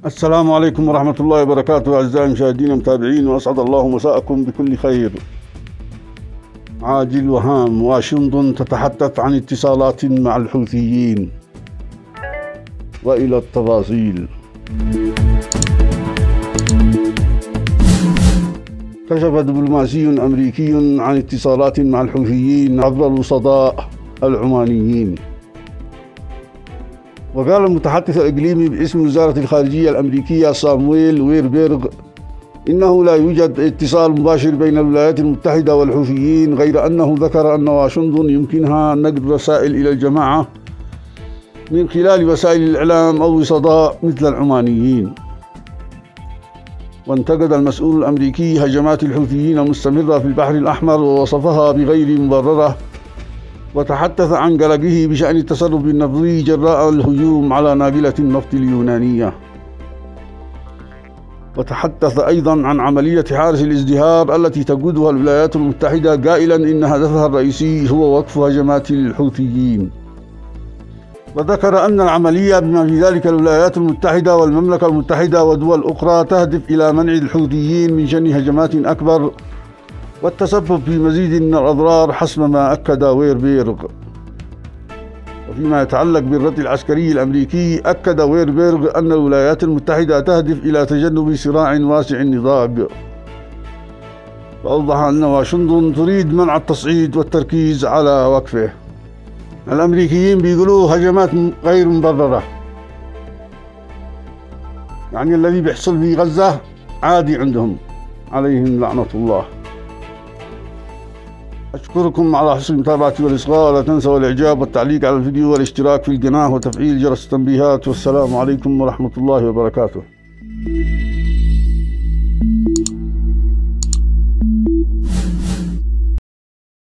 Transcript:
السلام عليكم ورحمة الله وبركاته أعزائي المشاهدين والمتابعين، وأسعد الله مساءكم بكل خير. عاجل وهام، واشنطن تتحدث عن اتصالات مع الحوثيين. وإلى التفاصيل. كشف دبلوماسي أمريكي عن اتصالات مع الحوثيين عبر الوسطاء العمانيين. وقال المتحدث الإقليمي باسم وزارة الخارجية الأمريكية سامويل ويربيرغ إنه لا يوجد اتصال مباشر بين الولايات المتحدة والحوثيين، غير أنه ذكر أن واشنطن يمكنها نقل رسائل إلى الجماعة من خلال وسائل الإعلام أو وسطاء مثل العمانيين. وانتقد المسؤول الأمريكي هجمات الحوثيين المستمرة في البحر الأحمر ووصفها بغير مبررة، وتحدث عن قلقه بشأن التسرب النفطي جراء الهجوم على ناقلة النفط اليونانية. وتحدث أيضا عن عملية حارس الازدهار التي تقودها الولايات المتحدة، قائلا إن هدفها الرئيسي هو وقف هجمات الحوثيين. وذكر أن العملية بما في ذلك الولايات المتحدة والمملكة المتحدة ودول أخرى تهدف إلى منع الحوثيين من شن هجمات أكبر والتسبب في مزيد من الأضرار، حسب ما أكد ويربيرغ. وفيما يتعلق بالرد العسكري الأمريكي، أكد ويربيرغ أن الولايات المتحدة تهدف إلى تجنب صراع واسع النطاق، وأوضح أن واشنطن تريد منع التصعيد والتركيز على وقفه. الأمريكيين بيقولوا هجمات غير مبررة، يعني الذي بيحصل في غزة عادي عندهم، عليهم لعنة الله. أشكركم على حسن المتابعة والإصغاء، ولا تنسوا الإعجاب والتعليق على الفيديو والاشتراك في القناة وتفعيل جرس التنبيهات. والسلام عليكم ورحمة الله وبركاته.